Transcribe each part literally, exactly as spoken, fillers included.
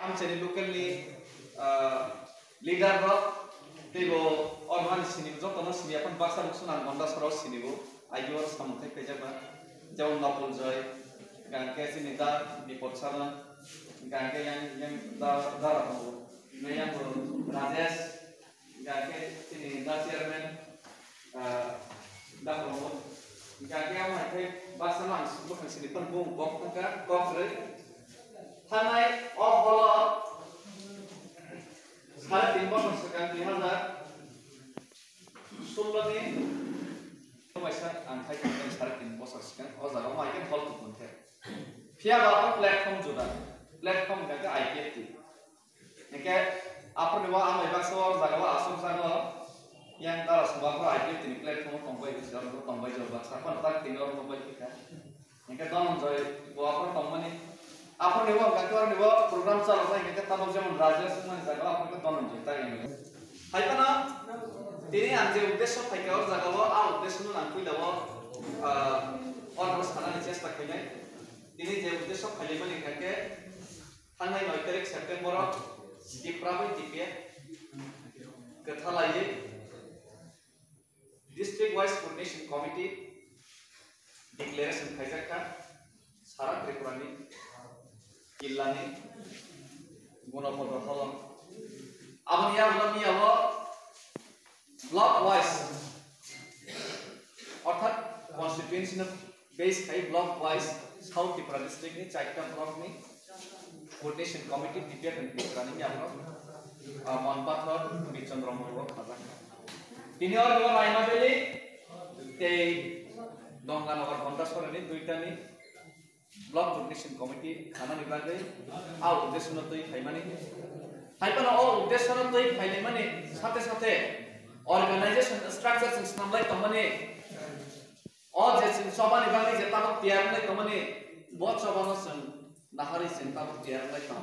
हामचेनि लोकेलनि lidar रक तेबो अरमान सिनि जतन सिनि अपन बाक्सा बुक्सुना गंदा सराव सिनिबो आइयो सामथाय फैजाबा जौन नापुल जय गांके सिनि दा बिपद सारा गांके yang yang दा दा राहो मैं yang राजेश गांके सिनि दा चेयरमैन दा राहो गांके yang माइथे बाक्सा लांस बुखां सिनि पन बुं बक तंका कक्रे थानाय अ हल सारे तीन बছর सिगां दुई हाजार ষোলো नि समायसा आंखाय खालामनाय सारे तीन बছর सिगां अ जागाव माइके हल मोनथे फियाबा प्लेटफर्म जुदा प्लेटफर्म गाके आईपीएफटी नेके आपन नेवा आमाय बाक्सा जागाव आसम जागाव yang तारा सुबाफोर आईपीएफटी नि प्लेटफर्म तंबाय बिसोर तंबाय जब बाक्सा पन ताक तिनर तंबाय फिका नेके दनजय बवाफोर तंबानि आपन नेवा गाके और नेवा प्रोग्राम चालानाय नेके ताबक जेमन राजेश मन जागाव आपन के दनजय तागेन हायपाना तिनी आंजे उद्देश्य फायका और जागाव आ उद्देश्य नु नांफैलाव अनरस खानानि चेष्टा खायनाय तिनी जे उद्देश्य फायलेमानि गाके थांनाय नौ तारिख सेप्टेम्बर दिप्राबै दिपे गथालायै district wise coordination committee declaration खायजाखा सारा त्रिपुरानि जिल्लानि गणपद हलम आबनिया उलामियाव ब्लॉक वाइज अर्थात कॉन्स्टिट्यूएंसी बेस खाई block wise south Tripura district नि चाइटा ब्लॉक नि कोऑर्डिनेशन कमिटी डिपेट एंड त्रिपुरानि यावनो मनपाथर बिचंद्र मल्ल खाजा तिनी और गो रायमा बेली ते दंगानगर बंदासरनि दुइटानि ब्लॉक कोऑर्डिनेशन कमिटी खानानि बागै आ उद्देश्य न तै फाइमानि हाइपाना ओ उद्देश्य न तै फाइले माने साथे साथे ऑर्गेनाइजेशन स्ट्रक्चर सिंस नामलाय तमने ओ जे सबानि बागै जे ताबक तियारलाय तमने बहुत सबानो सं नाहारि सिन ताबक तियारलाय तम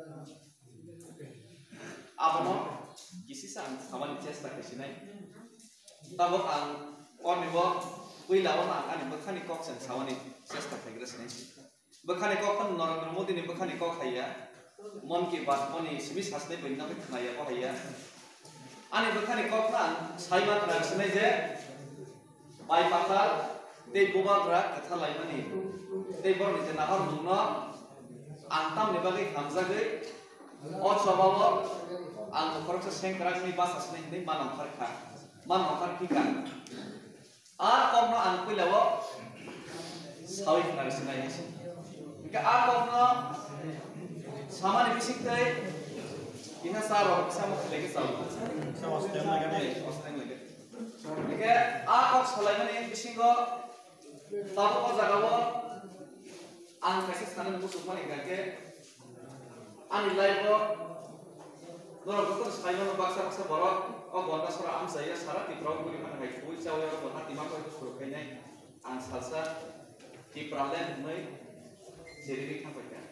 आपनो किसी सा सामान्य चेष्टा किसिनाय ताबक आं अनिबो उइलाव ना आनि बखानि कक्सन सामानि चेष्टा खायग्रसनाय बखानि ककन नरेंद्र मोदी नि बखानि कक खाया मन की बात मनि सिबि सासनै बयना खाया बहाया आनि बखानि ककना साइमा ट्रांसनाय जे बाय पाता दे बोबाग्रा कथा लायमानि दे बरनि जे नाहर मुंनो आंताम नि बागै हामजागै अ सबाव आं नखरखौ सेंग्रानि बासासनै नै मानाव खारखा मानाव खारखिका आ कमनो आं फैलाव सावि ट्रांसनाय इनका आ कमनो सामानि बिसिखै इना सारो सामो खलेगे सावि सावस्तेन लागे सावस्तेन लागे इनका आ कक सलायमानि बिसिंगो ताबो जागाव आं खायसे सानो मुसुमानि गाके आंनि लाइफ नर गतर साइनो बाक्सा बाक्सा बर अ गन्दा सरा आम जायो सारा तिप्राव गुलि मान हाय फुल चाव बना तिमा को सुरखायनाय आं सालसा तिप्राले नै जेरिनि थांबाय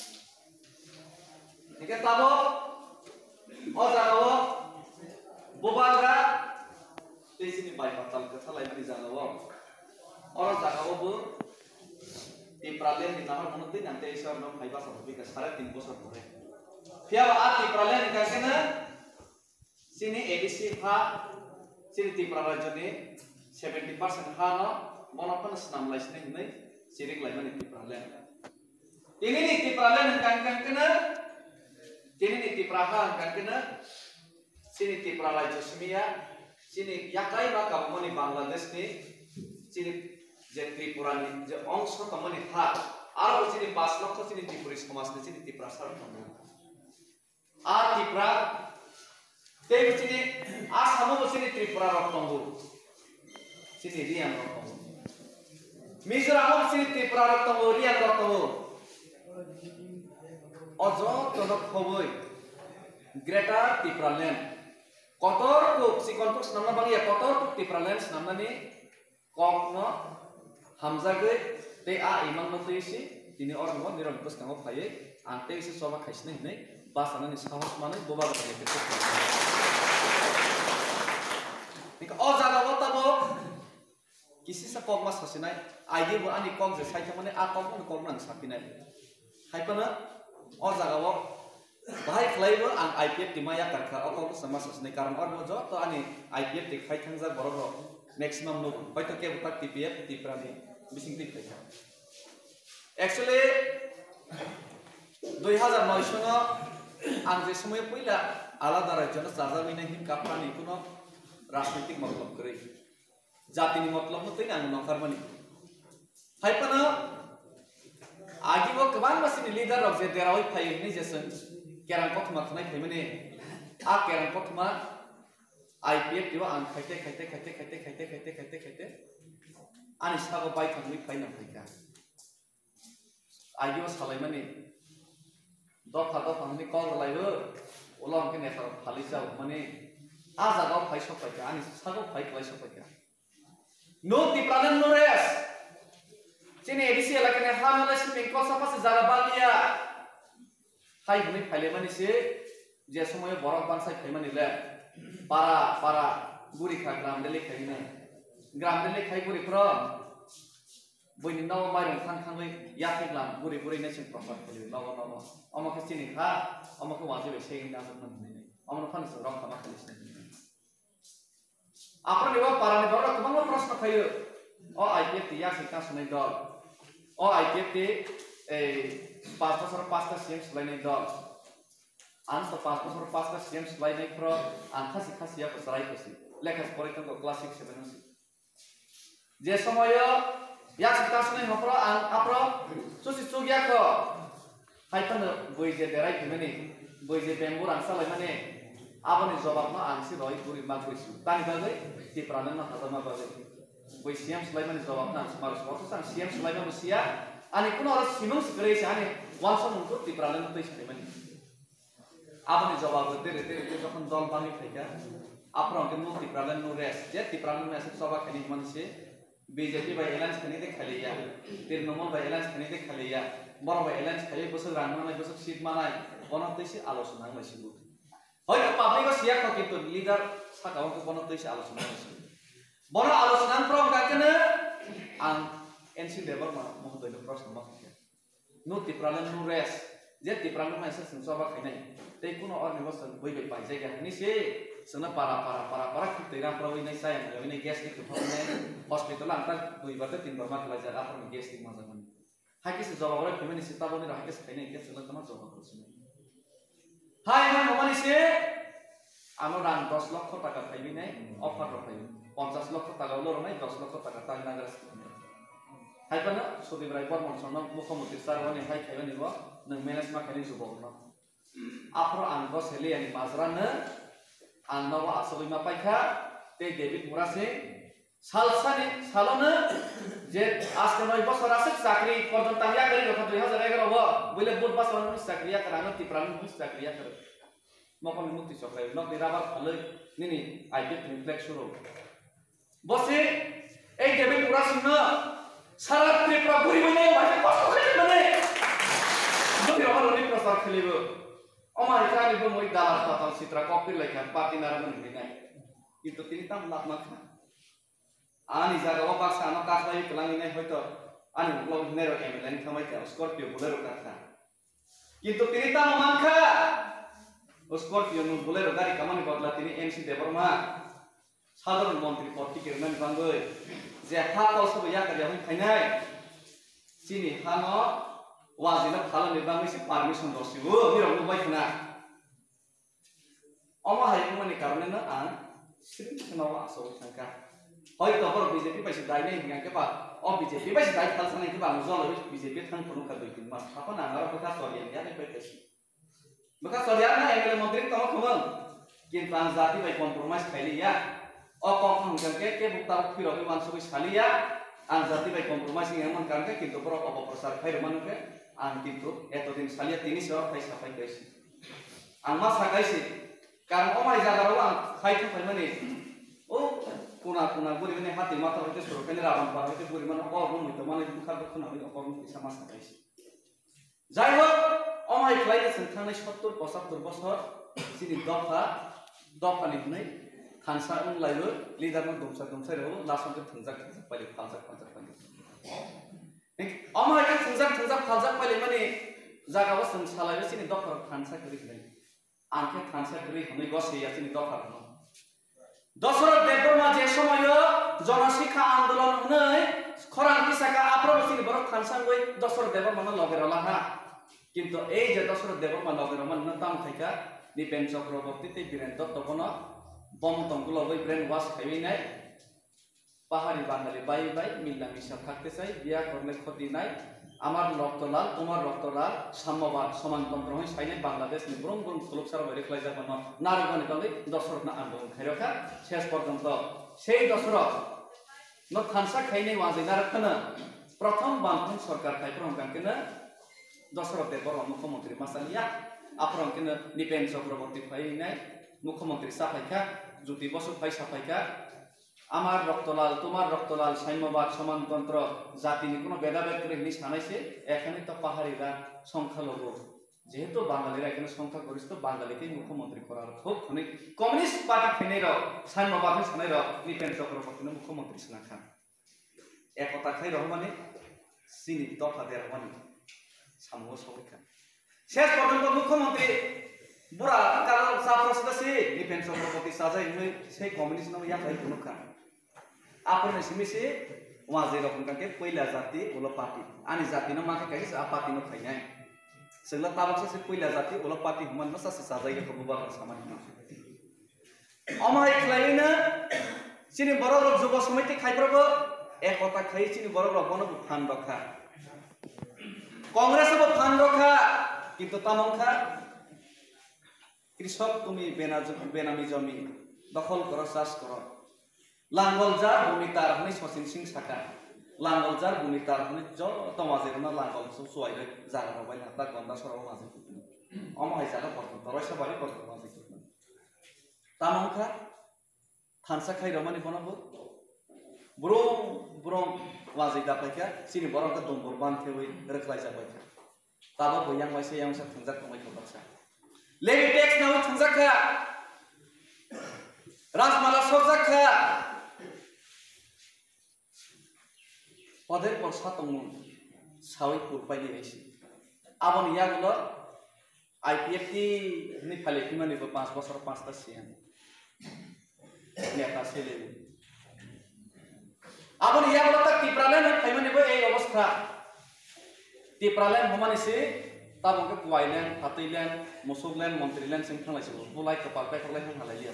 निके ताबो अ जागाव बोबाग्रा तेजिनि बाय पाताल कथा लाइमानि जागाव और जागावबो तिप्राले नि नाम मनते नाते इसर न फाइबा सबबिका सारा तीन बছর পরে फिया आ तिप्राले नि गाकेना सिनि एडीसी हा सिनि तिप्रा राज्यनि सेवेंटी परसेंट हा न मनपन नाम लाइसने नै सिरिक लाइमानि तिप्राले तिनि नि तिप्राले नि गाकेना तिनि नि तिप्रा हा गाकेना सिनि तिप्रा राज्य सिमिया सिनि याकाई बा गामनि बांलादेश नि सिनि जे त्रिपुरानि जे अंश तमनि हा आरो सिनि पाँच लाख सिनि त्रिपुरी समाजनि सिनि तिप्रा सार तमनि आ तिप्रा ते सिनि आसामो सिनि त्रिपुरा रक्तंगु सिनि रियान रक्तंगु मिजोरामो सिनि त्रिपुरा रक्तंगु रियान रक्तंगु अजो तनक खबै ग्रेटर त्रिपुरा लैंड कतर को सिकनपुर नामना बागिया कतर त्रिपुरा लैंड नामनानि ककनो हामजागै ते आ इमान नतैसि दिनै अरंग निरंकुश कांगो फायै आंते इसे सभा खाइसनै नै बासानानि साहस मानै बोबा गथायके निक अ जागाव तब किसी सा ककमा सासिनाय आइदि बो आनि कक जे साइथा माने आ कक कक नां सापिनाय हाइपना अ जागाव khlaibo ang I P F ti maya karkha oko ko sama sasne karon or mojo to ani I P F ti khai thangja borok maximum no hoyto ke butak T P F ti prani bising ti khai actually দুই হাজার নয় সন আং যে সময় পইলা আলাদা রাজ্য জাজামিনে হিম কাপড়ানি কোনো রাজনৈতিক মতলব করে জাতিনি মতলব হতেই আং নকারমানি হাইপানা আগিবো গোबां মাসিনি লিডার অফ যে দেরাওই ফাইনি যেসন কেরাং কতমা খনাই ফাইমানে আ কেরাং কতমা আইপিএফ দিও আং খাইতে খাইতে খাইতে খাইতে খাইতে খাইতে খাইতে খাইতে আনি সাগো বাই থাংনি ফাইনা ফাইকা আগিবো সালাইমানি দফা দফা মানে কল লাইবো ওলম কে নেখা ফালি যাও মানে আজাগাও ফাই সপাইকা আনি সাগো ফাই ফাই সপাইকা নো তিপ্রানন নোরেস চিনি এডিসি এলাকানে হানালে সিপিং কসাপাস জারা বালিয়া হাই গুনি ফাইলে মানিছে যে সময় বরফ বানসাই ফাইমানিলে পারা পারা গুরি খা গ্রাম দেলে খাইনে গ্রাম দেলে খাই গুরি প্র বইনি নাও মাইরং খান খানলে ইয়াফেগ্লাম গুরি গুরি নেসিন প্রপার খাইলে নাও নাও আমাকে চিনি খা আমাকে ওয়াজিবে সেই না জন্য নাই আমরা ফানিস রং খামা খালিস নাই আপনার এবার পারানি বড় তোমার প্রশ্ন খাইও ও আইপিএফ টি ইয়াসি কা শুনাই দল ও আইপিএফ টি এই পাঁচ বছর পাঁচটা সিএম সলাইনাই দল আন তো পাঁচ বছর পাঁচটা সিএম সলাইনাই প্র আন খাসি খাসিয়া পসরাই কসি লেখা পরে তো ক্লাস সিক্স সেভেন হসি যে সময় ইয়াসি কা শুনাই হপ্র আন আপর সুসি সুগিয়া ক হাইপান বই যে দেরাই কিমানি বই যে বেম্বুর আনসা লাইমানে আবনি জবাব না আনসি রই গুরি মা কইছু তানি বাগৈ তি প্রাণন না হাজামা বাগৈ বই সিএম সলাইমানে জবাব না আনসি মারস বতো সান সিএম সলাইমা মুসিয়া ani kuno ora simong sigreis ani ওয়ানসন উনতো তি প্রাণন তৈ সাইমানি আবনি জবাব দে রে তে যখন দল বানি থাকা আপনাকে নো তি প্রাণন নো রেস যে তি প্রাণন মেসেজ সবা খানি মানসে বিজেপি বাই এলায়েন্স খানি দে খালিয়া তিন নম্বর বাই এলায়েন্স খানি দে খালিয়া বড় বাই এলায়েন্স খালি বছর রান মানাই বছর সিট মানাই বনতেছে আলোচনা হইছিল হয়তো পাবলিক সিয়া খ কিন্তু লিডার সাকাও বনতেছে আলোচনা হইছিল বড় আলোচনা প্রম কাকেনে আং এনসি দেবর মহোদয় প্রশ্ন মাকে নো তি প্রাণন নো রেস যে তি প্রাণন মেসেজ সবা খাইনাই তে কোনো অর্গানাইজেশন বইবে পাই জায়গা নিছে sena para para para para kita yang perawi naik saya yang ini gas itu hospital antar dua batu tim bermak belajar apa nih gas itu macam mana hakis jawab orang kemana sih tahu nih hakis kayaknya gas itu teman jawab terus hai hai mana sih anu dan dos lok kota kata ini nih offer apa ini পঞ্চাশ লক্ষ টাকা উলোর নাই দশ লক্ষ টাকা তাই নাগার hai pana sudi driver monsono mukhamukti sarwani hai khaiba nibo nang manage ma khani jubokno apro anggo seli ani mazrana angnawa asoi ma paikha te David Murase salsani salona je aske noi bosor ase chakri pordon tangya kari rokha দুই হাজার এগারো ho bile bud basor nu chakriya karano ti pran nu chakriya kar mokon mukti sokai nok dirabar khaloi nini I get reflex shuru bose ei David Murase na সারা ত্রিপুরা ঘুরি বইনে ভাষা কষ্ট করে মানে যদি আমার অনেক প্রচার খেলিব আমার এখানে নিব মই দালার পাতাল চিত্রা কপি লেখা পার্টি নারায়ণ হই নাই কিন্তু তিনি তাম লাভ না খা আনি জায়গা বাক্সা আনো কাজবাই কলাঙ্গি নাই হয়তো আনি ব্লগ নেরো এমএলএন খামাই কা স্করপিও বুলেরো কাখা কিন্তু তিনি তাম মানখা স্করপিও নু বুলেরো গাড়ি কামানি বদলা তিনি এমসি দেবরমা সাধারণ মন্ত্রী পদ টিকে নানি বাঙ্গই যে হা কলসব ইয়া কারিয়া হই ফাইনাই চিনি হানো ওয়াজিনা ভালো নির্বাহী সে পারমিশন দসিবো মিরং বাই খনা অমা হাই মানে কারণে না আন সিরিং খনাও আসো সংকা হয়তো বড় বিজেপি পাইছে দাই নাই হিঙ্গা কে বা অ বিজেপি পাইছে দাই খালসানাই কে বা জল বিজেপি থান কোনো কা দুই তিন মাস থাকো না আর কথা সরিয়া ইয়া নাই পাইতেছি বকা সরিয়া না এমএলএ মন্ত্রী তম খমন কিন্তু আন জাতি বাই কম্প্রোমাইজ খাইলিয়া o kong kangke ke bukta phiro ke wan sobi salia an jati bai compromise ngamon kangke kintu pro opo prosar khai manu ke an kintu eto din salia tini sor khai sapai kaisi an ma sakaisi karon omai jagaro an khai thu khai mani o kuna kuna guri mane hati mata hote soro kene raban pa hote guri mane o rum to mane dukha dukha na o rum ki sama sakaisi jai ho omai khai ke santhane সত্তর পঁচাত্তর বছর sini dofa dofa ni hnai খানসা উন লাইলো leader মান দমসা দমসা রেও লাসনকে থংজাক থংজাক পালি ফালজাক ফালজাক পালি আমাকে থংজাক থংজাক ফালজাক পালি মানে জাগাও সং সালাইबो सिनि दखर खानसा करि खै आंखे थानसा गरी हमें गसे या चिनी दफा रहा दशरथ देवबर्मा जे समय जनशिक्षा आंदोलन हनै खरां किसाका आप्रब चिनी बरक थानसा गई दशरथ देवबर्मा लगे रहा किंतु ए जे दशरथ देवबर्मा लगे रहा न ताम खाइका निपेन चक्रवर्ती ते वीरेंद्र तपन बम तंगुल गई ब्रेन वाश खाइबै नाय पाहाड़ी बांगाली बाई बाई मिलना मिशा থাকতে চাই বিয়া করলে ক্ষতি নাই আমার রক্তলাল তোমার রক্তলাল সাম্যবাদ সমানতন্ত্র হই সাইনে বাংলাদেশ নি ব্রম ব্রম সুলভ সারা বাইরে খলাই যাবো না নারীগণে তবে দশরথ না আন্দোলন খাইরখা শেষ পর্যন্ত সেই দশরথ ন থানসা খাইনে ওয়াজে নারখনা প্রথম বাংলাদেশ সরকার খাই প্রমকানকেনা দশরথ দেববর্মা মুখ্যমন্ত্রী মাসালিয়া আপ্রমকেনা নিপেন চক্রবর্তী ফাইনাই মুখ্যমন্ত্রী সাফাইখা জ্যোতি বসু ফাই সাফাইখা আমার রক্তলাল তোমার রক্তলাল সাম্যবাদ সমানতন্ত্র জাতি নি কোনো ভেদাভেদ করে হিনি সানাইছে এখানে তো পাহাড়িরা সংখ্যালঘু যেহেতু বাঙালিরা এখানে সংখ্যাগরিষ্ঠ বাঙালিকে মুখ্যমন্ত্রী করার খুব অনেক কমিউনিস্ট পার্টি ফেনের সাম্যবাদ সানাইর নিপেন চক্রবর্তী মুখ্যমন্ত্রী সানা খান একতা খাই রহমানে চিনি দফা দেয় রহমানে সামহ সবাই খান শেষ পর্যন্ত মুখ্যমন্ত্রী বুড়া কালো সাপ্রসদাসি নিপেন চক্রবর্তী সাজাই হই সেই কমিউনিস্ট নাম ইয়া খাই কোনো খান आपने सिमिसे वहाँ जे रकम का पहिला जाति ओला पार्टी आनी जाति न माके कहिस आ पार्टी न खैना सगला ताबक से पहिला जाति ओला पार्टी हुमन न ससे साजाय को बुबा सामान न अमाय खलाइना सिनि बरो रक जुब समिति खाइप्रबो एकता खै सिनि बरो रक बन फान रखा कांग्रेस बो फान रखा किंतु तामंखा कृषक तुमी बेना बेनामी जमी दखल करो चाष करो लांगलजार भूमितार हनै ससिन सिंह साका लांगलजार भूमितार हनै ज तमाजेरना लांगल सो सोइले जागा बाय हाता गन्दा सराव माजे अमाय जागा परतो तरैसा बारे परतो माजे तामंखा थानसा खाइ रमानि बनबो ब्रो ब्रो वाजे दापायका सिनि बरंका दंबर बानथेवै रखलाय जाबायका ताबो बयां वाइसे yang सा थंजाक तंगाय खबरसा लेबि टेक्स नाव थंजाखा राजमाला सरजाखा पदे पर सातंग सावै पुरपायनि आइसि आबन यागलो आईपीएफटी नि फालेखि मानिबो पाँच बছर पाँचटा सियां नेता सेले आबन यागलो तक टिप्रालेन फाइमानिबो ए अवस्था टिप्रालेन हमानिसि ताबंके पुवाइलेन फातैलेन मोसुगलेन मन्त्रीलेन सिं थांलायसो बुलाय कपाल पेखलाय हालायलिया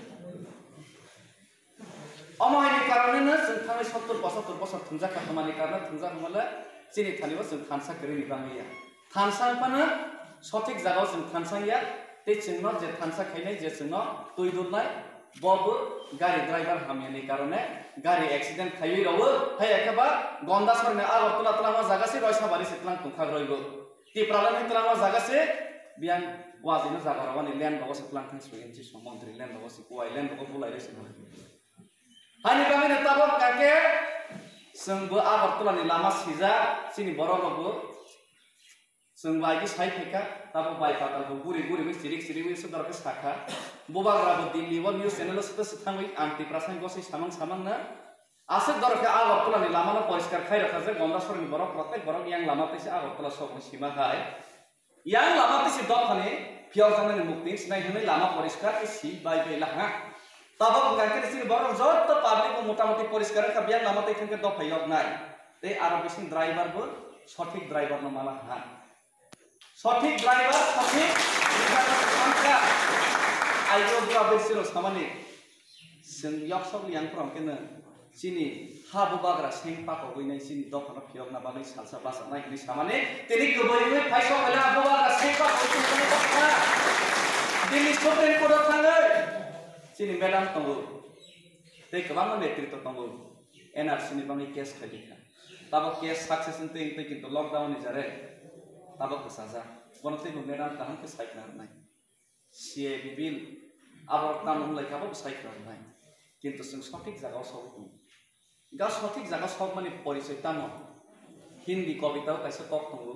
अमायनि कारणे जों थांनाय सत्तर पचहत्तर बोसोर थुंजा खामानि कारणे थुंजा हमले चिनि थानिबो जों थानसा गरि बांगैया थानसा पानो सठिक जागाव जों थानसाया ते जोंनो जे थानसा खायनाय जे जोंनो तुइ दुरनाय बबो गाड़ी ड्राइवर हामियानि कारणे गाड़ी एक्सीडेंट खायै रावो हाय एकेबा गंदा सरने आगरतला तलामा जागासे रयसाबारि सितलां तुखाग्रयबो टिप्रालानि तलामा जागासे बियान वाजिनो जागारावानि ल्यान्ड बागो सितलां थांसुयेनसि समन्त्रि ल्यान्ड बागो सिकुवाय ल्यान्ड बागो बुलायरेसि हानि बामिना ताबक काके जोंबो आगरतलानि लामा सिजा सिनि बरलबो जों बायदि साइ फैका ताबो बाय पातालबो गुरि गुरि सिरिक सिरिक सुदारके साखा बोबाग्राबो दिल्ली व न्यूज चैनल सते थांगै आंति प्रासाय गसै सामां सामांना आसे दरके आगरतलानि लामानो परिष्कार खाइ रखा जे गंदासरनि बरक प्रत्येक बरक यां लामा तैसे आगरतला सब सीमा हाय यां लामा तैसे दफानि फियाव जानानि मुक्ति सिनाय होनै लामा परिष्कार सि बाय बाय लाहा ताबक गायके सिनि बरक जत पाब्लिक मोटामोटी परिष्कार का बियां लामा तैसे दफाय नाय ते आरो बिसिन ड्राइभारबो सठिक ड्राइभार न माला हा सठिक ड्राइवर सठिक संख्या आइडियोग्रा बेसिरो सामानि जों यक्सब यानफ्राम केनो सिनि हाबो बाग्रा सें पाको गइनाय सिनि दफाना फियगना बागै सालसा बासा नायनि सामानि तेनि गबैयै फाइसो होला हाबो बाग्रा सें पाको गइनाय दफा दिल्ली सुप्रीम कोर्ट थाङै सिनि मेडाम तंगो ते गोबां नेतृत्व तंगो एनआरसी नि बागै केस खायदिखा ताबो केस सक्सेस ते ते किन्तु लकडाउन नि जारे ताबो साजा बनते मेडाम काहन के साइकना नाय सीए बिल आबर कानून लेखाबो साइकना नाय किन्तु जों सठिक जागाव सब गा सठिक जागा सब माने परिचय तानो हिंदी कविता काइसे टक दंगो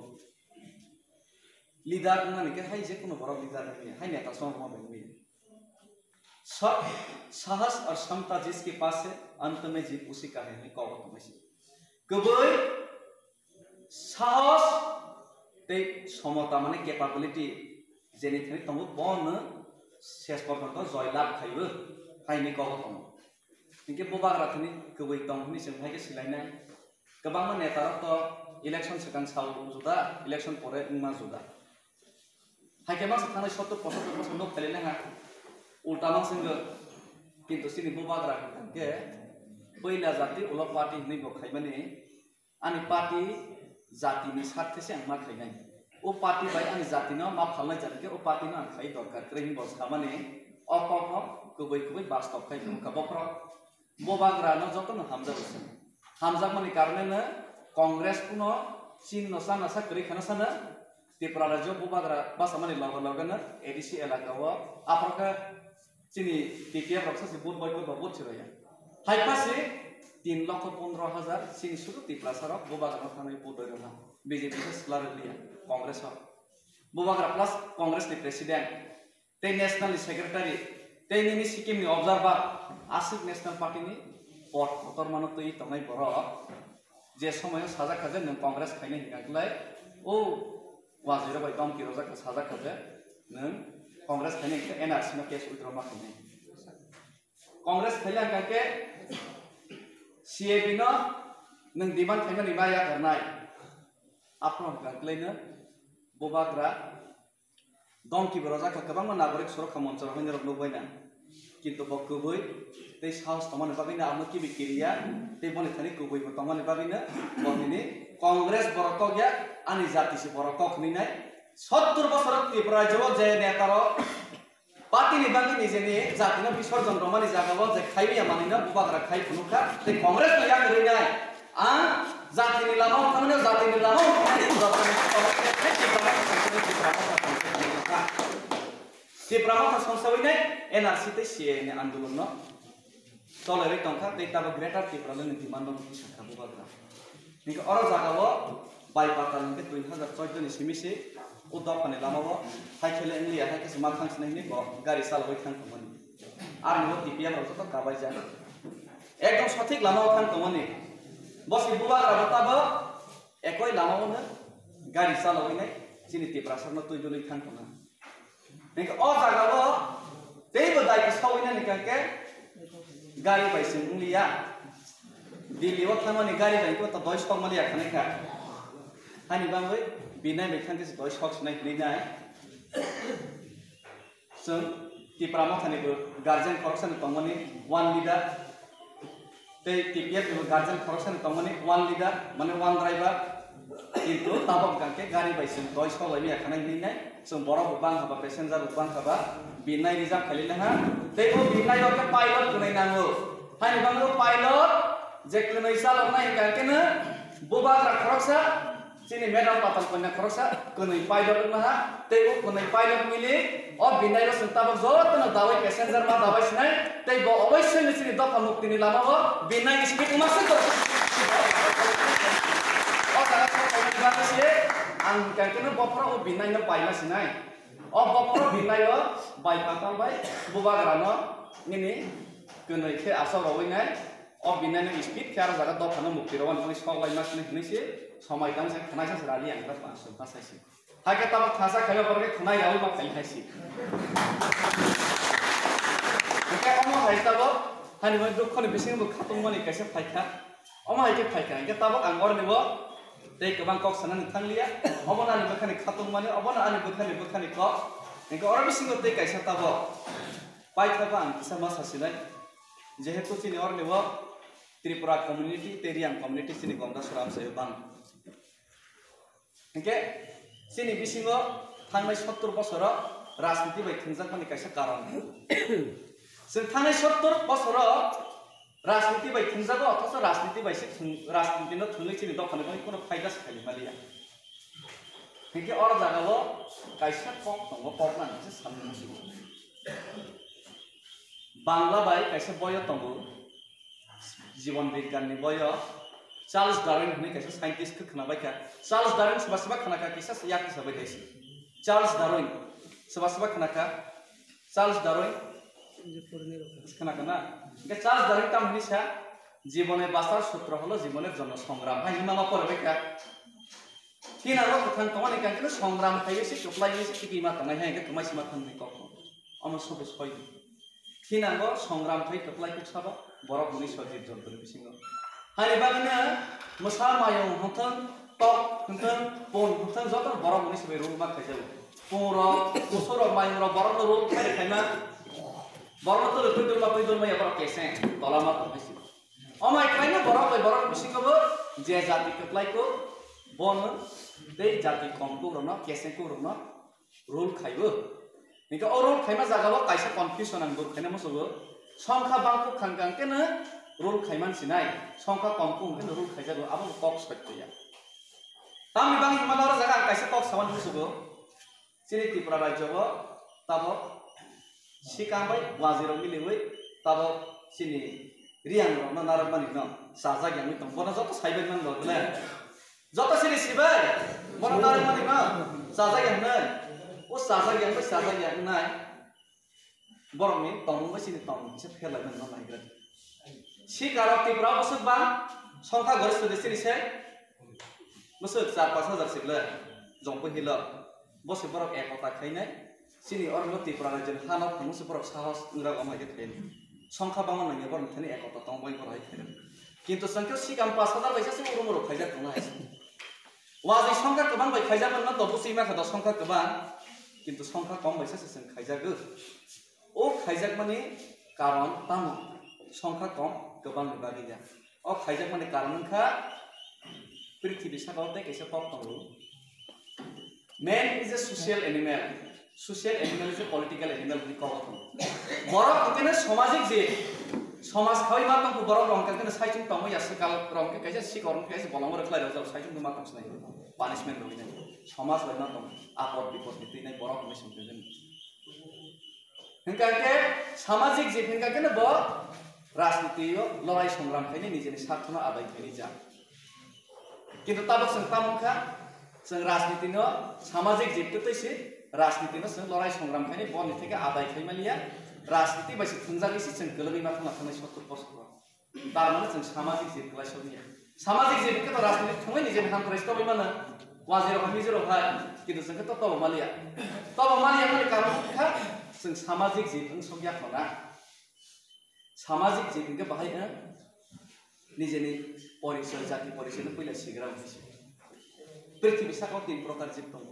लीडर नानि के हाय जे कोनो बरक लीडर नानि हाय नेता सम में साहस और क्षमता जिसके पास है अंत में जीत उसी का है कवत में से कबई साहस ते क्षमता माने कैपेबिलिटी जेनि थनि तंगु बन शेष पर्यन्त जयलाभ खाइबो हाइनि कब दं इनके बबाग्रा थनि गुबै दंनि जोंहाय सिलायनाय गोबां नेता तो इलेक्शन सिगां साव जुदा इलेक्शन परे उमा जुदा हाइके मा थानाय सत्तर पचहत्तर बोसोर न फैलायनाङा उल्टा मा जोङो किन्तु सिनि बबाग्रा के पहिला जाति उला पार्टी नि बखाय माने आनि पार्टी जातिनि साथेसे आं मा खायनाय ओ पार्टी बाय आनि जातिनो मा फालनाय जादके ओ पार्टी ना खाय दरकार क्रेहिन बस खामाने अक अक गुबै गुबै बास्तव खाय का बफ्र बबाग्रा न जतन हामजा बस हामजा माने कारणे कांग्रेस पुनो चीन नसा नसा करि खाना साना त्रिपुरा राज्य बबाग्रा बासा माने लग लगन एडीसी इलाकाव आफ्रिका चीनी टीटीआर रक्षा से बहुत बय बहुत छिरया हाइपासे तीन लाख पंद्रह हजार चीन सुरु त्रिपुरा सारा बबाग्रा थानाय पदरना बीजेपी से स्लार लिया कांग्रेस बबाग्रा प्लस कांग्रेस नि प्रेसिडेंट ते नेशनल सेक्रेटरी ते नि सिक्किम नि ऑब्जर्वर आसिक नेशनल पार्टी नि पद खतर मानो तई तनाय बर जे समय साजा खाजे नों कांग्रेस खायने हिगाखलाय ओ वाजिरा बाय दम कि रजा साजा खाजे नों कांग्रेस खायने एनआरसी न केस उद्रमा खायने कांग्रेस खायला काके सीएबी न नों डिमांड खायने निबाया करनाय आपन गाखलायनो बबाग्रा दम कि रजा का गोबां नागरिक सुरक्षा मंच रहायनो रबलबायना किन्तु बकबै ते साहस तमाने बाबिना आमो कि बिकिरिया ते बने थानि गुबै तमाने बाबिना बनिनि कांग्रेस बरक गया आनि जाति से बरक खनिनाय सत्तर बছর त्रिपुरा राज्य जे नेतार पार्टी नि बागि निजेनि जातिनो विसर्जन रमानि जागाबो जे खाइबिया मानिनो बबाग्रा खाइ फुनुखा ते कांग्रेस नि या करिनाय आ जातिनि लामा थामने जातिनि लामा त्रिपुरा संसावैनाय एनआरसी ते सीए नि आन्दोलन न चलेरै दंखा ते ताबो ग्रेटर त्रिपुरा नि डिमान्ड दं साखा बबाग्रा निक अर जागाबो बायपाताल के दुई हजार चौदह नि सिमिसे ओ दफानि लामाबो हाइखेले इंलिया हाइकेस मा खांसनाय नि गाड़ी सालबाय थांखोमोन आर नो टीपीआर रजत गाबाय जा एकदम सठिक लामाव थांखोमोन बस बबाग्रा बताबो एकय लामावनो गाड़ी सालबायनाय जिनि त्रिपुरा सरनो तुइदुलै थांखोमोन निक अ जागाबो तेबो दायक सावैना निकाके गाड़ी बायसिं इंलिया दिल्ली व थामानि गाड़ी बायको त दय सक मालिया खानायखा हानि बांबै बिनाय बेखांके दय सक सिनाय खिनाय जों त्रिपुरा माथानिबो गार्जेन करप्शन तंगनि वन लीडर ते टीपीआर बो गार्जेन करप्शन तंगनि वन लीडर माने वन ड्राइवर किन्तु ताबक गांके गाड़ी बायसिं दय सक लायमिया खानाय खिनाय जों बरफ बां हाबा पेसेंजार बां हाबा बिनाय रिजार्व खालिना ते ओ बिनाय के पायलट कुनै नांगौ हानि बांगो पायलट जे कुनै सालनाय गांकेनो बबाग्रा खरकसा चिनि मेडम पातल कन्या खरकसा कुनै पायलट ना ते ओ कुनै पायलट मिले ओ बिनाय र संताबक जतन दावै पेसेंजार मा दावै सिनाय ते बो अवश्य निसिनि दफा मुक्तिनि लामाबो बिनाय स्पिड उमासे कर ओ सारा बासे आं गांकेनो बफ्रा ओ बिनाय न पाइला सिनाय ओ बफ्रा बिनाय बायपाताल बाय बबाग्रा न निनि कुनै के आसा रवैनाय ओ बिनाय न स्पिड खार जागा दफानो मुक्ति रवन पनि सकलाय मासने हनैसे समय दाम से खनायसा राली आंगा पास पासाइसि हाके तब थासा खायो परके खनाय याउ मा खाइहाइसि के अमो हाइताब हानि म दुखनि बिसिंबो खातुमनि कैसे फाइखा अमो हाइके फाइखा के तब आं गरनिबो ते गोबां कक सानानै थांलिया अबनानि बखानि खातुमनि अबनानि बखानि बखानि क के अर बिसिंगो ते कैसे तब पाइथाबा आं किसा मा सासिनाय जेहेतु चिनि अरनिबो त्रिपुरा कम्युनिटी तेरियां कम्युनिटी चिनि गंगा सुराम से बां के चिनि बिसिंगो थांनाय सत्तर बছर राजनीति बाय थंजाखनि कैसे कारण जों थांनाय सत्तर बছर राजनीति बाय थंजागो अथस राजनीति बाय से राजनीति न थंलै चिनि दखाने पनि कोनो फायदा खालि मालिया के अर जागाबो कैसे पक दंगो पक नानै साननो बांला बाय कैसे बय दंगो जीवन विज्ञान नि बय चार्ल्स डार्विन होननाय कैसे साइंटिस्ट खो खोनाबाय का चार्ल्स डार्विन सोरबा सोरबा खोनाका किसा याक हिसाबै थाइसि चार्ल्स डार्विन सोरबा सोरबा खोनाका चार्ल्स डार्विन खोनाका ना के चार्ल्स डार्विन ताम हनिसा जीवने बासार सूत्र हलो जीवने जन संग्राम भाई मामा पढबाय का Hinaro kuthang tawani kan kena songram khaye si choplai si tiki ma tangai hai ke kumai sima thang ni kok amo sobe soi hinaro songram khai choplai ku saba borok muni sojit jontor bisingo hari bagina musa mayong hothang tok hothang pon hothang jotor borok muni sobe rul ma khai jabo poro kusoro mayong ro borok rul khai khaina borok to tutul ma tutul ma ya borok kese tolama to bisi amai khaina borok borok bisingo bo je jati choplai ko bon dei jati kom ko rono kese ko rono rule khaibo nika o rule khaima jagao kaisa confusion ang dur khaina mosobo songkha bangko khangkang kena rule khaiman sinai songkha komko kena rule khaijago abo box petya tami bang himalora jaga kaisa box sawan mosobo sini tripura rajyo bo tabo sikambai waziro miliwei tabo sini riang ro naramani no saja yang mitong bona joto saiben man bole joto sini sibai bona naramani no saja yang nai o saja yang bai saja yang nai borong ni tong bai sini tong se phela man no lai gra si karok tripura bosuk ba songkha goris de sini se bosuk চার পাঁচ হাজার sigle jongpo hilo bosuk borok ekota khainai sini orno tripura rajyo hanok musu borok sahos ngrag amai ke khain সংখ্যা বাংলা নয় বরং এখানে একতা তংবাই করা হয় কিন্তু সংখ্যা সিকাম পাঁচ হাজার বাইসা সে উরুম উরু খাইজা কোনা আছে ওয়াজি সংখ্যা গোবাং বাই খাইজা বলনা তো বুসি মা খাদা সংখ্যা গোবাং কিন্তু সংখ্যা কম বাইসা সে খাইজা গো ও খাইজা মানে কারণ তাম সংখ্যা কম গোবাং বাগি যা ও খাইজা মানে কারণ খা পৃথিবী সাগরতে কেসে পপ তংরু man is a social animal social animal is a political animal বুলি কও বড় কেনে সামাজিক যে সমাজ খাই মাতম বড় রং কেনে সাইচিং তম ইয়াসে কাল রং কে কাইছে সিকরং কাইছে বলমর খলাই যাও সাইচিং মাতম নাই পানিশমেন্ট হই না সমাজ হয় না তম আপদ বিপদ নিতে নাই বড় কমে শুনতেন হেনকাকে সামাজিক যে হেনকাকে না ব রাজনীতি লড়াই সংগ্রাম খাইনি নিজের স্বার্থনা আদায় খাইনি যা কিন্তু তাবক जों তামখা जों রাজনীতি ন সামাজিক যেতে তৈছে राजनीति न जों लड़ाई संग्राम खायनि बनि থেকে आदाय खायमालिया राजनीति बायसे थुंजागिसि जों गोलबै मा थांना थानाय सत्तर बछर तार माने जों सामाजिक जेबखौलाय सबिया सामाजिक जेबखौ राजनीति थुङै निजे हामद्रायस तबै माने वाजिरो हामिजिरो हाय किन्तु जोंखौ त तब मालिया तब मालिया माने कारण खा जों सामाजिक जेबखौ सबिया खना सामाजिक जेबखौ बाहाय निजेनि परिचय जाति परिचयनो पहिला सिग्रा होइसे पृथ्वी साखाव तीन प्रकार जेब दं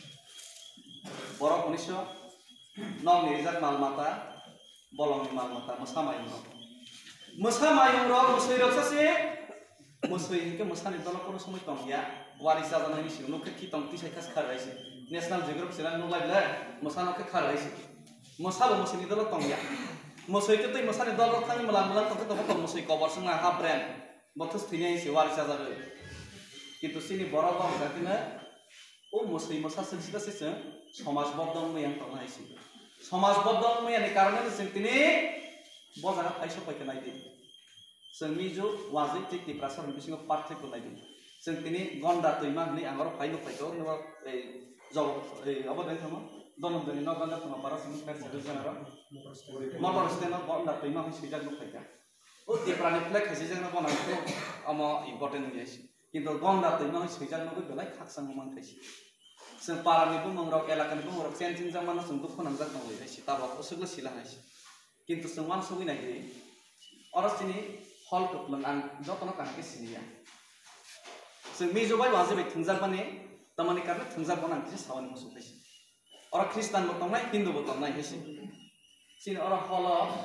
borok unisyo nong ni rijak malmata bolong ni malmata musa mayung ro musa mayung ro musoi ro sase musoi ke musa ni dolo kono somoy tong ya warisa jana ni siu no ke ki tong ti sai khas khar raise national geographic channel no lai la musa no ke khar raise musa bo musoi ni dolo tong ya musoi ke tei musa ni dolo thang malam malam tong to to musoi cover sanga ha brand bothus thini si warisa jana কিন্তু sini borok bang gatina o musoi musa sensita sese সমাজবদ্ধ মেয়ান তং আইছি সমাজবদ্ধ মেয়ানি কারণে जों তিনি বজারা ফাইসো পাইতে নাইদি जों মিজু ওয়াজি ঠিক টিপ্রাসর বিসিং পার্থক্য নাইদি जों তিনি গন্ডা তৈমা হনি আগর ফাইনো পাইতো ন এই জব এই অবদান থম দনন্দনি ন গন্ডা থম পারা সিং কার সাদু জানার মটর স্টেন গন্ডা তৈমা হই সিজা ন পাইতা ও টিপ্রানি ফ্লেক খাইছে जों বনাইতো আম ইম্পর্টেন্ট হইছে কিন্তু গন্ডা তৈমা হই সিজা ন গলাই খাকসাং মান খাইছে जों पारानि बुंरक एलाकानि बुंरक चेंजिं जामाना जों दुखु नांजाक दं लैसि ताबा उसुगल सिला हाइसि किन्तु जों मान सबै नायदि अरसिनि हल टुकलं आं जतन कानके सिनिया जों मिजोबाय वाजिबाय थंजाक माने तमानि कारने थंजाक बनांति सावनि मोसु खाइसि अर ख्रिस्टान बो तंनाय हिन्दु बो तंनाय हाइसि सिन अर हल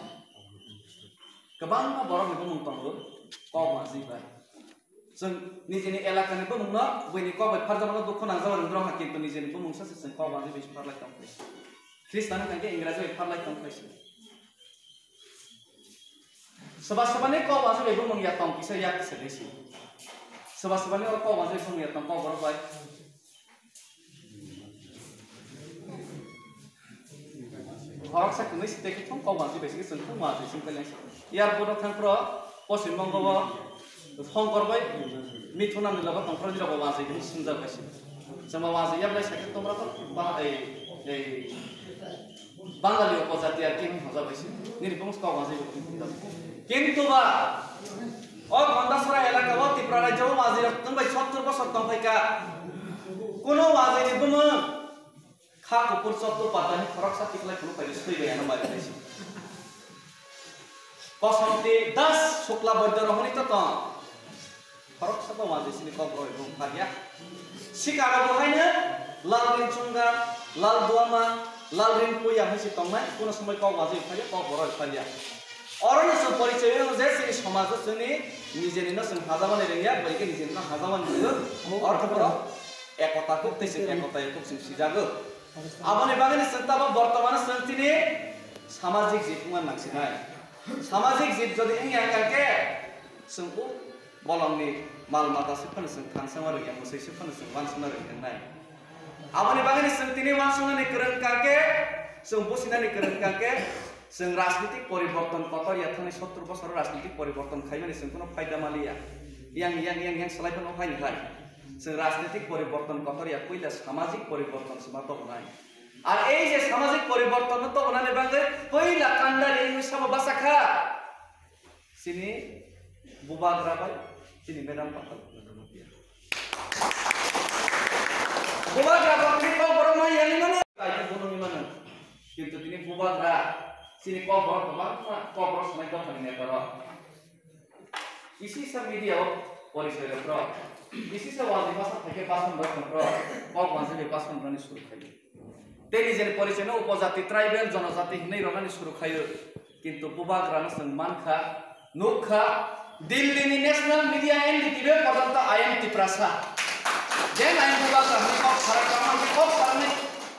गोबां बर'नि बुंं तंगो क वाजिबाय जों निजेनि एलाकानि बुंनो बयनि कबाय फारजामानो दुखु नांजाबाय रंद्रहा किन्तु निजेनि बुंं सासे जों कबानि बेस फारलाय तंखाय ख्रिस्टान कांके इंग्राजी फारलाय तंखाय सबा सबने कबानि बे बुंं या तंखि से या सेलेसि सबा सबने अर कबानि बुंं या तंख बर बाय हरक साकनै सिटेके थं कबानि बेसिके जों थं माजि सिं कलाय एयारपोर्ट थांफ्र पश्चिम बंगबो फं करबाय मिथुनानि लबा तंफ्र जिराबो वाजै बिनि सिंजा गासि जमा वाजै याबलाय साके तमरा बा ए ए बांगाली उपजाति आ केन हजा बायसि निरि बंस का वाजै किन्तु बा अ गन्दासरा एलाका व तिप्रा राज्य वाजै तंबाय सत्तर बछर तंफायका kuno wajai ni buma kha kupur sop tu patah ni korok sati kelai kuno pai sui bayana mari kaisi kosonti das sukla bodor rohani to to korok sapa wajai sini kok roi bung kaya sikara bohaina lal rin chunga lal duama lal rin puya hasi tongmai kuno samai kok wajai kaya kok boroi kaya orang yang seporicoy yang saya sini समाज sini निजेनि न जों हाजामान रेंगिया बयके निजेनि न हाजामान neo अर्थफोराव एकता को तैसे एकता को जों सिजागो आबने बागनि सत्ताबा वर्तमान संतिनि सामाजिक जीवमान नांसिनाय सामाजिक जीव जदि एंया काके जोंखौ बलंनि माल माता सिफानो जों थांसामा रेंगिया मोसै सिफानो जों वानसना रेंगिनाय आबने बागनि संतिनि वानसनानि करन काके जों बसिनानि करन काके जों राजनीतिक परिवर्तन कतरिया थांनाय सत्तर बছर राजनीतिक परिवर्तन खायमानि जों कोनो फायदा Mallya yang yang yang yang selain itu hai hai जों राजनीतिक परिवर्तन कतरिया पहिला सामाजिक परिवर्तन समा तो बनाय আর এই যে সামাজিক পরিবর্তন তো बनाने बागै पहिला कान्डाले सामा बासाखा सिनि बुबाग्रा बाय सिनि मेदाम पातल बुबाग्रा बागै को बरमाय यानि माने ताइ बननि माने किन्तु दिनै बुबाग्रा sini kobrol kemana kobrol semai kau kami nekaro isi sa media polis ada pro isi sa wajib masa pakai pasan berapa pro kau wajib pasan berani suruh kayu teni jadi polis itu upazati tribal janazati ini romani suruh kayu kintu pubag rana sengman kha nukha Delhi ni national media N D T V पर्यंत I M T prasa jangan I M pubag rana kau sarak kamu kau sarane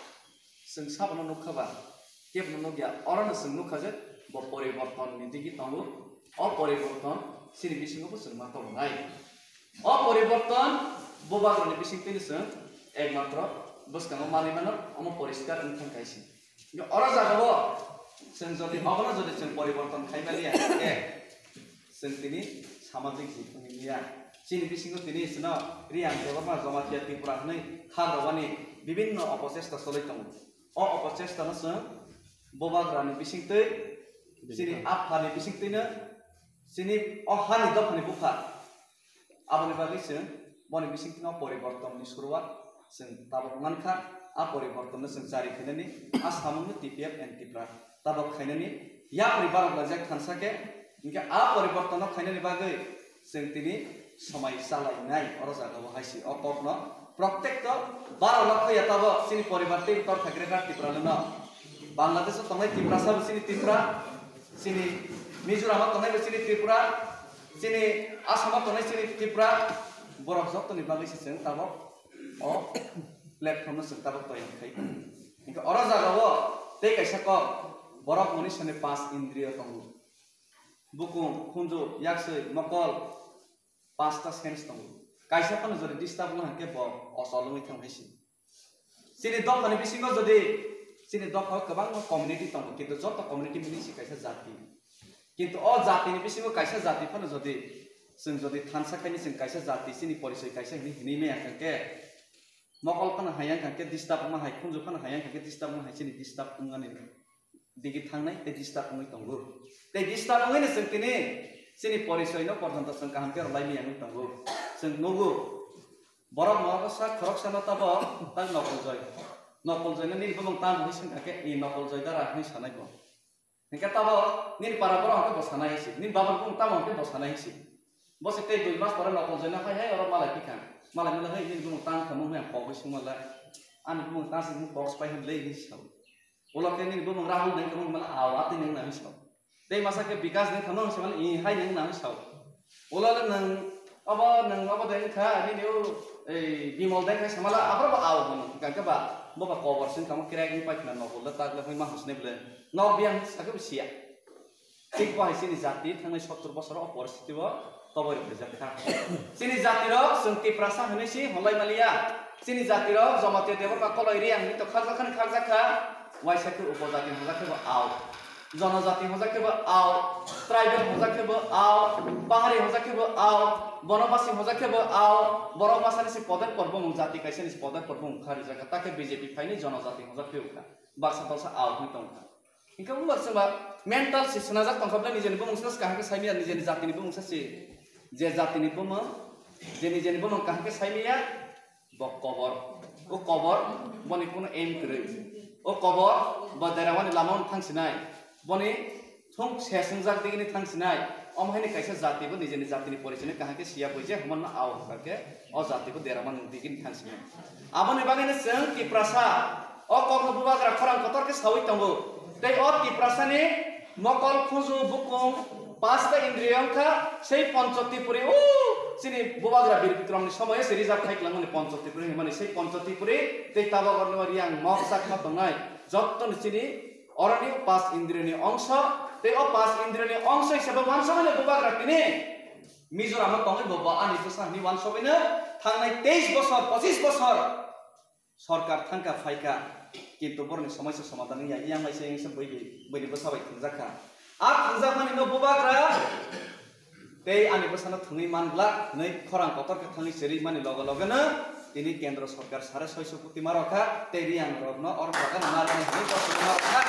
sengsap nanu nukha ba Tiap menunggu orang nasi nukha je, bawa परिवर्तन नीति की तांगु, और परिवर्तन सिरी बिसिंगो पसंद माता बनाई, और परिवर्तन बोबा करने बिसिंग तेरे संग एक मात्रा बस कम माने mana, अमो परिष्कार उनका कैसी, जो orang जागा वो संजोती अवना जोते संग परिवर्तन खाई मालिया, eh, संतिनी सामाजिक जीवन मिलिया, सिरी बिसिंगो तेरे इसना रियां जवाब मार जमा किया तीन पुराने खान रवानी विभिन्न अपचेष्टा सोले तांगु, और अपचेष्टा नसं बोबाग्रानि बिसिंगतै सिनि आफानि बिसिंगतैनो सिनि अहानि दफानि बुफा आबनि बागै जों बनि बिसिंगतिनाव परिवर्तननि सुरुवात जों ताबक मानखा आ परिवर्तननो जों जारि खैनानि आसामनो टिपिएफ एन्टिफ्रा ताबक खैनानि या परिबारला जे खानसाके इनके आ परिवर्तनाव खैनानि बागै जों तिनि समाय सालायनाय अर जागाव हायसि अकपनो प्रत्येक बार लाख याताब सिनि परिवर्तन तर थाग्रेगा टिप्रानो बांग्लादेश तंगाय त्रिपुरा सब सिनि त्रिपुरा सिनि मिजोराम तंगाय सिनि त्रिपुरा सिनि आसाम तंगाय सिनि त्रिपुरा बरफ जतनि बागै जों ताबो अ प्लेटफर्म जों ताबो तयार खाय इनके अर जागाव ते कैसा क बरफ मनुष्यनि पांच इन्द्रिय तंगु बुकुं खुंजु याक्सै मकल पांचटा सेन्स तंगु कैसा पन जदि डिस्टार्ब न हके ब असलमै थांहायसि सिनि दफानि बिसिङाव जदि Sini dokter kebang community tong, kita jatuh community ini sih kaisa jati, kita oh jati ini bisingo kaisa jati pun jadi, sing jadi tansa kini sing kaisa jati sini polisi kaisa ini ini me akan ke, makal pun hayang kan ke disturb mah hay, kunjuk pun hayang kan ke disturb mah hay sini disturb pungan ini, dikit hang naik, te disturb pungan tonggu, te disturb pungan ini sing kini, sini polisi ini pertanda sing kaham ke orang lain yang tonggu, sing nunggu, borok borok sak kerok sana tabo, tak nopol joy. Nopol joy ni bumang tan hising ake i nopol joy darah ni sanai bo. Ni kata bo ni para para angke bos sanai hisi. Ni babar bung tam angke bos sanai hisi. Bos itu dua mas para nopol joy na kai hai orang malai pikan. Malai malai hai ni bumang tan kamu yang kau hising malai. An bumang tan sing box pai ham lei hisi. Ulah ke ni bumang rahul ni kamu malai awat ni nang hisi. Tapi masa ke bikas ni kamu sih malai i hai ni nang hisi. Ulah le nang apa nang apa dah kah ni ni eh bimol dah kah sama lah apa apa awat mana. Kan ke ba Bawa cover sih kamu kira ini pakai mana novel letak lagi mah husne bela novel yang sakit besia tik wah sini jati tangan satu bosor opor situ cover berjati kan sini jati roh sengti perasa ini sih mulai malia sini jati roh zomatio dewa kalau iri yang itu kerja kan kerja kan wah satu upozati kerja ke out जनजाति होजा के आओ tribal होजा के आओ पहाड़ी होजा के आओ बनवासी होजा के आओ बरो भाषा से पदक पर्व मुंग जाति कैसे निस पदक पर्व मुंग खारी जगह ताके बीजेपी फाइनी जनजाति होजा के उका बाक्सा तलसा आओ नि तंका इनका उमर से बा मेंटल से सुनाजा तंखबला निजे नि बुंगसस कहा के साइमिया निजे नि जाति नि बुंगसस जे जाति नि बुम जे निजे नि बुम कहा के साइमिया बकबर o kobor boni kono aim kre o kobor ba darawani lamon thangsinai boni thong sesungjak digini thangsinai omhaini kaisa jati bo nijeni jati ni porisine kahake sia boije haman na aw kake o jati ko deraman digini thangsinai aboni bagene seng ki prasa o kokno bubagra khorang kotor ke sawi tango tei o ki prasa ni mokol khuju bukong পাঁচটা ইন্দ্রিয়ংখা সেই পঞ্চত্রিপুরে ও চিনি বুবাগ্রা বিক্রমনি সময়ে সেই reserve থাকলামনি পঞ্চত্রিপুরে মানে সেই পঞ্চত্রিপুরে তেই তাবাগরনি রিয়াং মকসা খাতংনাই যত্তন চিনি অরণি পাঁচ ইন্দ্রিয়নি অংশ তেই ও পাঁচ ইন্দ্রিয়নি অংশ হিসেবে ওয়ানসবেনে বুবাগ্রা তিনি মিজোরাম তংই ববা আনি প্রসাহনি ওয়ানসবেনে থাংনাই তেইশ বছর পঁচিশ বছর সরকার থাঙ্কা ফাইকা কিন্তু বরনি সমস্যা সমাধান ইয়া ইয়াং মাইসে ইংসে বইবি বইনি বসাবাই থাকজাখা আর থাকজাখানি নো বুবাগ্রা তেই আনি বসানো থুঙি মানब्ला नै খরাং কতর কে থাঙি সেরি মানি লগে লগেनो তিনি কেন্দ্র সরকার সাড়ে ছয়শ কোটি মারখা তেই রিয়াং রগ্ন অর বাগান মারনি হই কষ্ট মারখা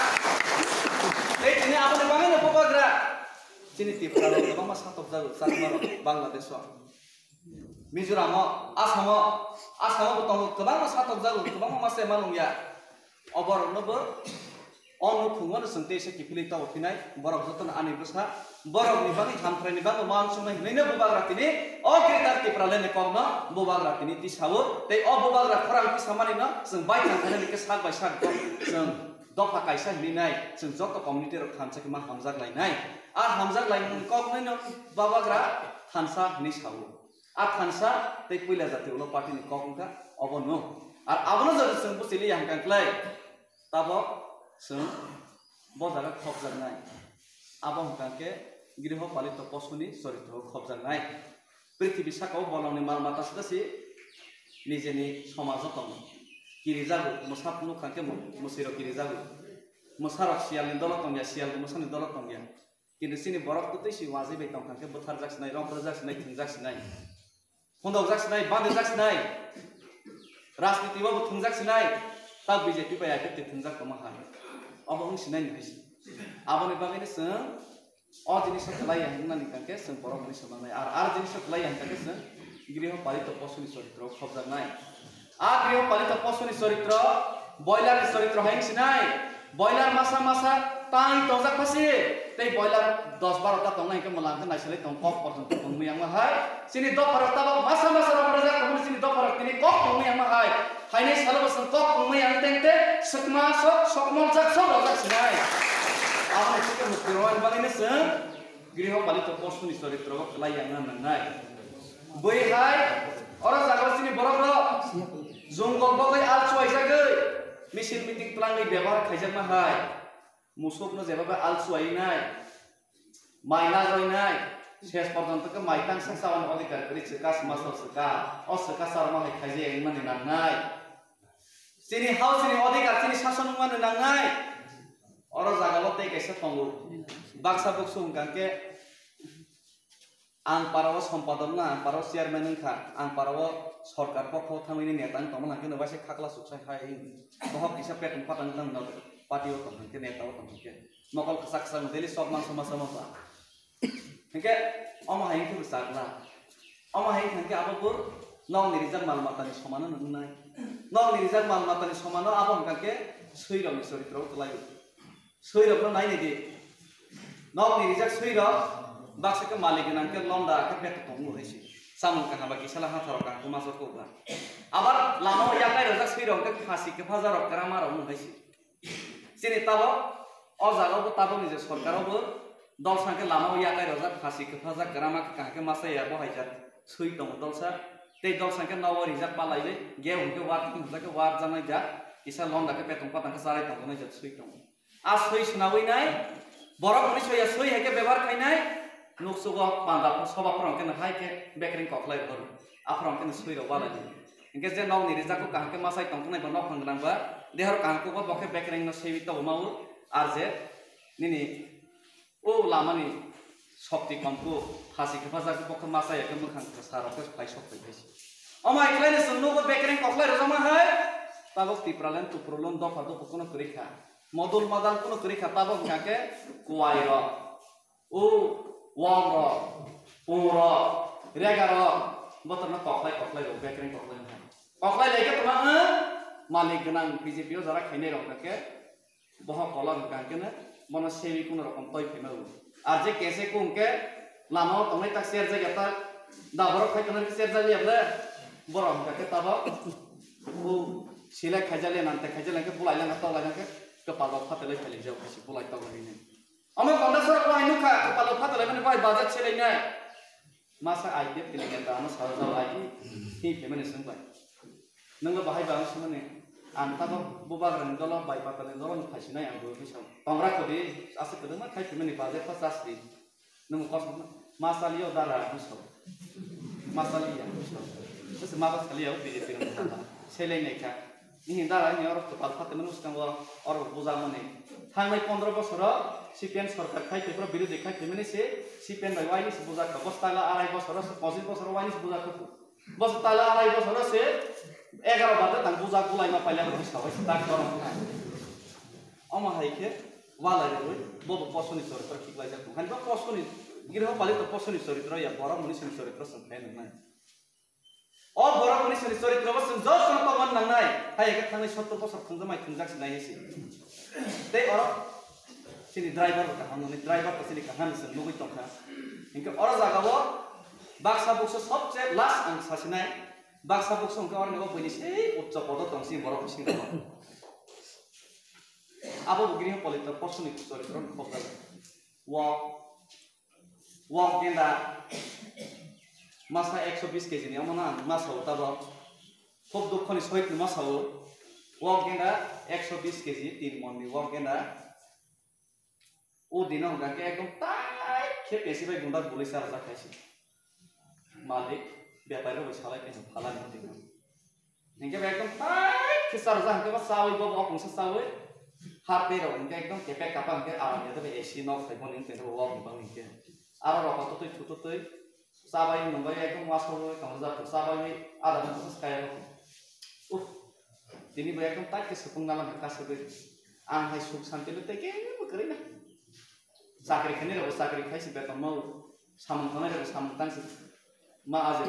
তেই তিনি আপনি বাগানে বুবাগ্রা তিনি ত্রিপুরা গোबां मा सातब जागो सातमार बांग्लादेश मिजोराम आसाम आसाम बतंग गोबां मा सातब जागो गोबां मा मासे मानुया अबरनबो अनु खुंगन संते से किफिलै ताव फिनाय बरक जतन आनि बसा बरक नि बानि थामफ्रायनि बानि मान समय नैनो बुबाग्रा तिनि अ क्रिटार टिप्रा लेने कमनो बुबाग्रा तिनि तिसावो तै अ बुबाग्रा खरां तिसामानि न जों बाय थांखाने निके साग बाय साग जों दफा कायसा हिनाय जों जत कम्युनिटि र खानसा के मा हामजाक लायनाय आ हामजाक लायनि कमनो बुबाग्रा थानसा नि सावो आ थानसा तै पहिला जाति उलो पार्टी नि कमका अबनो आर आबनो जर जों बुसिलि हांकांक्लाय ताबो जों बजारा खबजानाय आबं काके गृहपालित पशुनि चरित्र खबजानाय पृथ्वी साकाव बलंनि माल माता सदासि निजेनि समाज दं किरिजागु मोसापनु काके मुसिरो किरिजागु मोसारक सियालनि दलत दंया सियाल मोसानि दलत दंया किन्तु सिनि बरक तैसि वाजि बाय दं काके बोथार जाखसिनाय रंफोर जाखसिनाय थिं जाखसिनाय फन्दक जाखसिनाय बान्दो जाखसिनाय राजनीतिबाबो थुं जाखसिनाय ता बीजेपी बाय आके थिं जाखमा हाय अब उन सिनाय निहायसि आबनि बागैनो जों अ जिनिस खलाय होननानै काके जों बर'नि समानाय आर आर जिनिस खलाय होननानै जों गृहपालित पशुनि चरित्र खबजानाय आ गृहपालित पशुनि चरित्र बयलारनि चरित्र हाय सिनाय बयलार मासा मासा ताई तंजाक फासि तै बयलार दस बारह ता तंनाय के मलांके नायसले तं कक पर्यन्त तंमैयां हाय सिनि द फरक ता मासा मासा रबरजा कमनि सिनि द फरक तिनि कक तंमैयां हाय हायनै सालबसन कक तंमैयां तेंते सकमा सक सकमल जाक सब जाक सिनाय आबनि सिके मुस्तिरवान बागैनो जों गृहपालित पशुनि चरित्र खलाययां नांनाय बैहाय अरा जागासिनि बर'र जंगल बागै आलसुवाय जागै मिसिन मिटिं प्लांनि बेबार खायजामा हाय मुसुकनो जेबाबा आलसुवायनाय माइना जयनाय शेष पर्यन्त के माइतां संसावन अधिकार करि सका समाजल सका अ सका सारमा हाय खायजे माने नांनाय सिनि हाउ सिनि अधिकार सिनि शासन माने नांनाय अरा जागाबो तै कैसे फंगु बाक्सा बक्सु काके आं पाराव सम्पादक ना आं पाराव चेयारमैन खा आं पाराव सरकार पक्ष थांनि नेता तमना के नबासे खाखला सुखसाय हाय बहक किसा पेटन पाटन दं न पार्टी होत के नेता होत के मकल खसा खसा देली सब मान समाज समाज के अम हाय के सागला अम हाय के आबो नौ निरिजाक मालमातानि समान नंनाय नौ निरिजाक मालमातानि समान आबम काके सैरमनि चरित्र खलाय सैरबनो नायनि दि नौ निरिजाक सैर बाक्सा के मालिक नांके लंदा के पेट तंगु हैसि सामन का हाबा किसाला हाथार का कुमासर को बा आबार लानो याकाय रजा सैरम के फासि के फाजारक करामार हैसि सिनि ताबो अ जागावबो ताबो निजे सरकारावबो दलसा के लानो याकाय रजा फासि के फाजा करामा के काके मासाया बहायजा सै दं दलसा ते दलसा के नव रिजाक पालाइले गे हुनके वार कि हुनके वार जानाय जा किसा लंदा के पेटं पातां के साराय तंगनाय जा सै दं आ सै सुनावैनाय बरक निसया सै हेके व्यवहार खायनाय नुकसुग पांदा सभाफोराव के हाय के बेकरिं कखलाय भर आफराव के सैराव बालाय इनके जे नव निरिजाको काहके मासाय तंगनाय बा नखं गनांबा देहर काहको बा बखे बेकरिं न सेवित मावो आर जे निनि ओ लामानि शक्ति कमको फासि के फाजाको बखे मासाय के मखां साराव के फाय सकते हैसि अमा इखलायने सन्नुगो बेकरिं कखलाय रजमा हाय ताबो तिप्रालन तुप्रलन दफा दफा कोनो करिखा मदुल मदाल कोनो करिखा ताबो काके कुवायर ओ वामर पोमर रेगार बतन कखलाय कखलाय बेकरिं कखलाय Oklai lagi teman malik genang B J P o jara khainai rok ke boh kolor kan ke na mana sewi kun rokom toy phema u aje kese kun ke lama tongai tak share jaga ta dabaro khai kana share jali abla borom ka ke taba u sila khajale nante khajale ke bulai lang ta lang ke kepal bak phatale khali jau kasi bulai ta gani ame konda sor ko ainu kha kepal bak phatale mane bai bazat chele na masa idea tilinga ta ano sar jau ai hi phemane sung bai nang bahai ba sumane anta ba buba ran dolo bai patale dolo phasina yang go bisam tongra ko di ase kedema khai phemane bazat pas asri nang kos masalio dara bisam masalia bisam terus mabas kali ya biji tilinga ta chele nei kha ini darah ini orang kepala hati manusia orang orang buza mana thangai fifteen বছর CPN সরকার খাই পেপর বিরোধী খাই পেমেনে সে CPN by ওয়াইনি সে বুঝা কা বস্তালা আড়াই বছর পঁচিশ বছর ওয়াইনি সে বুঝা কা বস্তালা আড়াই বছর সে এগারো বাদে তাং বুঝা গুলাই মা পাইলা হই সবাই তাক গরম আমা হাইকে ওয়ালাই রই বব পছনি চরিত্র ঠিক লাই যা খানি বা পছনি গৃহ পালিত পছনি চরিত্র ইয়া বড় মনিসনি চরিত্র সংখ্যায় নাই Oh, borang ini seri seri terus jauh sama paman nang nai, hai kita tangi suatu pasar tunggu mai tunjuk sini sih. Tapi orang sini driver kita, orang ini driver kita sini kahan sih, nunggu itu kan. Ingke orang jaga wo, baksa bukso सबसे last ang sasinai, baksa bukso ingke orang nego bini sih, ucap pada tangsi borang sini kan. Apa begini politik posun itu seri terus posan. Walk, walk genda. Masa one hundred twenty kg ni amana masa ho taba khop dokhoni soit masa ho walk genda one hundred twenty kg tin mon ni walk genda o dina hoga ke ekdom tai khe pesi bai gunda boli sar sa khaisi malik byapari ro salai ke phala ni tin ninge ekdom tai khe sar sa ke ba sawi bo bo kong sa sawi har pe ro ninge ekdom ke pe kapang ke aram ya tabe ac nok sai bon ning te ro walk bang ninge ara ro ko to to to sabai nunggu ya itu masuk kamu jatuh sabai ada bentuk sekaya uh ini banyak yang tak kesepung dalam bekas itu ang hai suk santai lu teke ini bukan ini sakri kene lo sakri kai si beton mau samang tanah lo samang tang si ma aja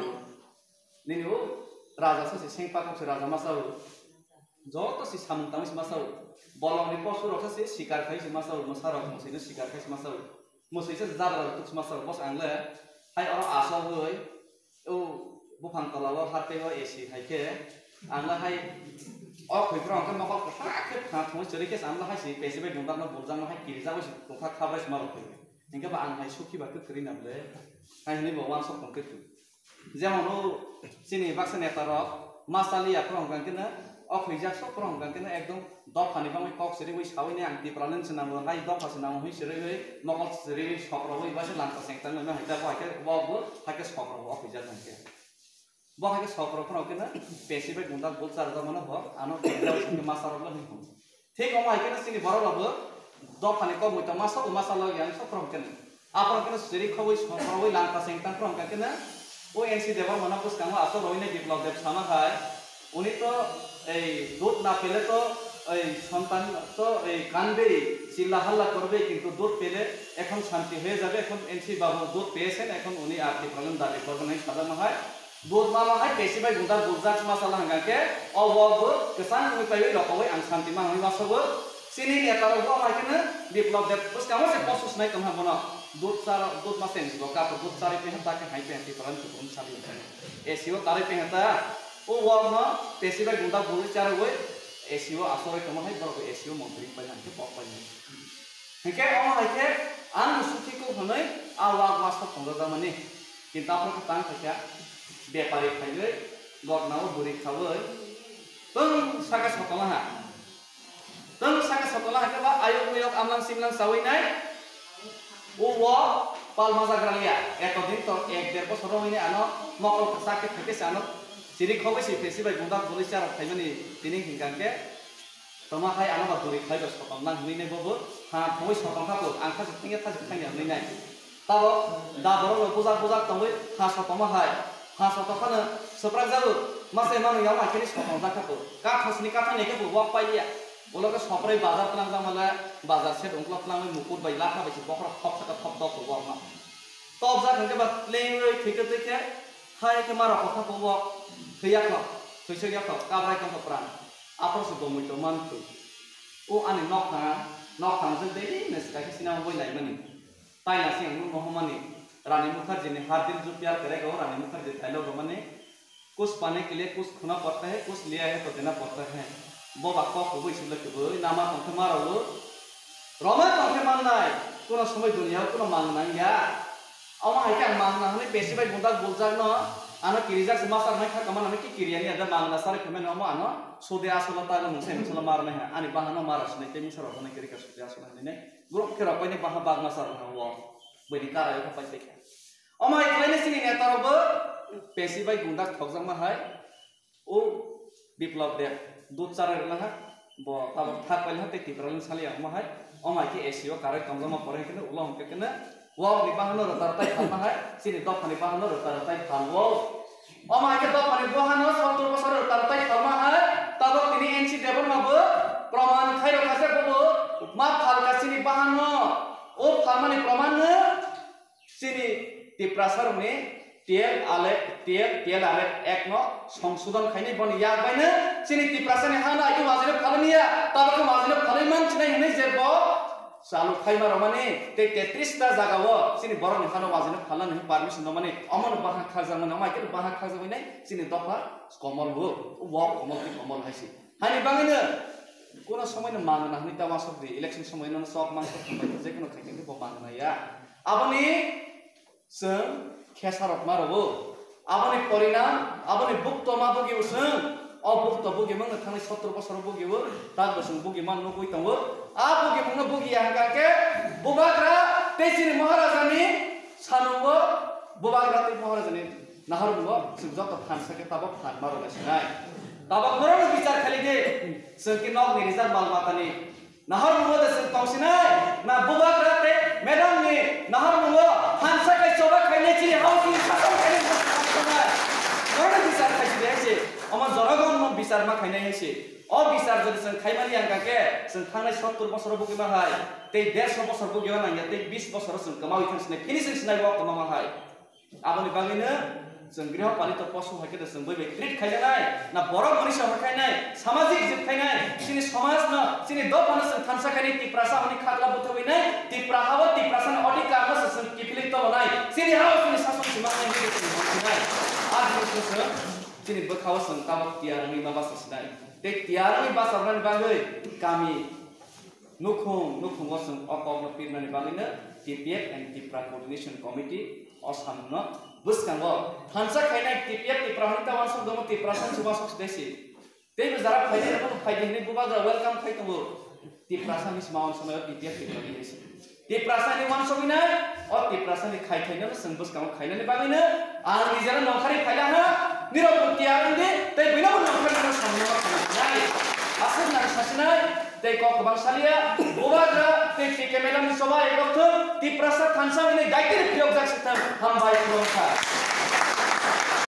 ini lo raja si sing pakam si raja masa lo jauh si samang tang si masa lo bolong ni posu rosa si sikar kai si masa lo masa rosa musi itu sikar kai si masa lo musi itu zabar lo tu masa lo bos angle hai orang asal gue, oh bukan kalau hati gue isi, hai ke, anglah hai, oh gue kurang kan makal kesak, nah cuma jadi kes anglah hai si, pesi gue jumpa no burzang hai kiri sama si, tukar kabar semalam tu, hingga bah ang hai suki batu kering able, hai ini bawa masuk konkret tu, zaman lo sini vaksin etarok, masalah kurang kan kena, oh gue jakso kurang kan kena ekdom dok hani bang kok seri wis kawin yang di peranan senang orang kai dok pas senang wis seri wis makal seri wis kok rawi bahasa lantas yang tengah memang kita kau akhir bawa akhir kok rawi aku jalan ke bawa akhir kok rawi pun aku na pesi baik undang buat cara zaman apa anu kita sini masalah lagi ठीक हम आइके ना सिनी बरो लब दो खाने को मुइता मासा उ मासा लग यान सब प्रम केन आपन केन सिरी खवै खवै लांका सेंगतां प्रम का केन ओ एनसी देवा मना पुस कांगा आसो रविने बिप्लव देव सामा खाय उनी तो এই দুধ না পেলে তো এই সন্তান তো এই কানবে চিল্লা হাল্লা করবে কিন্তু দুধ পেলে এখন শান্তি হয়ে যাবে এখন এনসি বাবু দুধ পেয়েছেন এখন উনি আপনি প্রবলেম দাবি করবেন এই সাধারণ হয় দুধ মামা হয় পেশি ভাই গুন্ডা বুজাক মাসালা হাঙ্গাকে অবব কেসান উনি পাইবে লকওই আং শান্তি মা হই মাসব সিনি নেতার গো মাইকেন বিপ্লব দেব বস কামো সে পসুস নাই কম হাবনা দুধ সার দুধ মাসেন গকা দুধ সারে पे ताके हाई पे एंटी प्रबलेम को साबि एसीओ तारे पे हता ओ वामा पेशि भाई गुंडा बोल चार होय एसीओ आसरे कम है बरो एसीओ मंत्री पाइन के पप पाइन हेके अम हाइके आन सुखी को हनै आवा मास पंगदा माने किंता पर तां थाका व्यापारी खाइले गगनाव बुरी खावै तंग सागा सकला हा तंग सागा सकला हा बा आयोग मियोग आमलां सिमलां सावै नाय ओ व पाल माजाग्रालिया एतो दिन तो एक डेढ़ बছर হইনি আনো মকল সাকে থেকে সানো সিরি খবই সি ফেসি বাই গুন্ডা পুলিশ আর খাইমানি তিনি হিংগাকে তমা খাই আনো বা দরি খাইব সকম না হইনে ববো হা খবই সকম খাবো আংখা জতিঙে থাজ খাইনি আমি নাই তাবো দাবর বুজা বুজা তমই হা সকম হাই হা সকখানে সপ্রাক যাবো মাসে মানো ইয়াও আইকেনি সকম জাখাবো কা খসনি কাটা নেকে বক পাইলিয়া বলকে সপ্রাই বাজার তলাং জামালা বাজার সেট অংকলা তলাং মুকুর বাই লাখা বাইছি বকরা খপ থাকা খপ দক বকমা তব জাখানকে বা লেই থিকে থিকে হাই কে মারা কথা কব থিয়া খ Tuisok ya kok kabrai kong peran. Apa sih bomu itu mantu? Oh ane nok na nok tang jadi nes kaki sinama boy lai mani. Tai nasi yang mau mani. Rani Mukherjee ने हर दिन जो प्यार करेगा वो रानी Mukherjee dialogue मैंने कुछ पाने के लिए कुछ खुना पड़ता है कुछ लिया है तो देना पड़ता है वो बाको को भी इसलिए कि वो नामा कंठे मारो वो रोमा कंठे मारना है कुना समय दुनिया कुना मांगना या अमा है क्या मांगना हमें पैसे भाई बुंदा बोलजार ना आना किरिजार से मास्टर नहीं खा कमान हमें की किरिया नहीं ada मांगना सारे कमें ना आना सोदे आसोला तागा मुझसे मुझसे मारना है आने बहाना मारा सुने के मुझसे रोना किरी का सोदे आसोला नहीं ग्रुप के रोपे ने बहा बागना सारा ना वो beri cara itu apa sih? Omai kalian sini nih taruh ber, pesi baik gundak thokjang mahai, oh biplab deh, dua cara lah, bo taruh thak paling hati kita orang sekali yang mahai, omai ki esio karek thokjang mah poreh kena ulang ke kena, wow di bahan lo taruh tay tham mahai, sini top di bahan lo taruh tay tham wow, omai ke top di bahan lo satu pasar taruh tay tham mahai, taruh ini N C Devon mah ber, praman khair kasih bo, mah hal kasih di bahan lo. Oh, kamane pramannya sini di prasar ini tiel ale tiel tiel ale ekno সংশোধন খাইনে boni ya baina sini di prasar ini hana itu wajib kalian ya tapi ke wajib kalian man cina ini jebo selalu khai mar mane te tetris ta jaga wo sini boron hana wajib kalian ini permission do mane amon bahang khaja mane amai ke bahang khaja ini sini dopa komol wo wo komol ki komol haisi hani bangine কোনো সময় না মাংনা হনি তা মাসক দি election সময় না সব মাংস যে কোনো খাইতে বো মাংনা ইয়া আপনি সং খেসারত মারবো আপনি পরিণাম আপনি বুক্ত মা বগিও সং অবুক্ত বগি মং থানি সত্তর বছর বগিও তার বসং বগি মান নকই তঙ্গো আ বগি মং বগি আঙ্কাকে বুবাগ্রা তেসিনি মহারাজানি সানুঙ্গো বুবাগ্রা তে মহারাজানি নাহারুঙ্গো সুজত ফানসাকে তাবক ফান মারো লাসনাই tabak merana bicara kali ini, sengkin nok ni rizal malmata ni, nahar mungo dah seng tongsinai, na bubak rate, medam ni, nahar mungo, hansa kai coba kai ni ciri haus ni sakam kai ni sakam, merana bicara kali ini sih, aman zoragon mau bicara mak kai ni sih, oh bicara jadi seng kai mani angka ke, seng tangai satu bosor buki mahai, teh desu bosor buki mana ya, teh bis bosor seng kemau ikan senai, ini seng senai waktu mama mahai, apa ni bangina? Senggrih paling terposu hakikat sengboy bekrit kajanai, na borok manusia berkainai, samajik jib kainai, sini samaj na, sini dua panas thansa kainai tiprasa mani khakla buthawi nai, tiprahawa tiprasa na odi karma seseng kipilik to banai, sini hawa sini sasun simak nai sini sini banai, adi seseng sini berkawa seng kabak tiarani mabas sesinai, tek tiarani bas abran bangai, kami nukhung nukhung waseng okok nepir nani bangina, T P F and Tipra Coordination Committee, osamna. Bus kan wo, hansa kainai T P F Tipra kita wasuk domo Tipra san cuma sok desi. Tapi berzara kainai apa kainai ini bukan dah welcome kainai wo. Tipra san ini semua orang semua T P F Tipra ini desi. Tipra san ini wasuk ini, oh Tipra san ini kainai ini seng bus kamu kainai ini bang ini, ah ni jalan nongkari kainai ha, ni rok tiaran ini, tapi bina pun nongkari ini semua kainai. Asal nak sasinai, tapi kau kebang salia, bukan dah, tapi kamera ni semua ekor tu, Tipra san hansa ini gaitir priok jak sistem, ham baik priok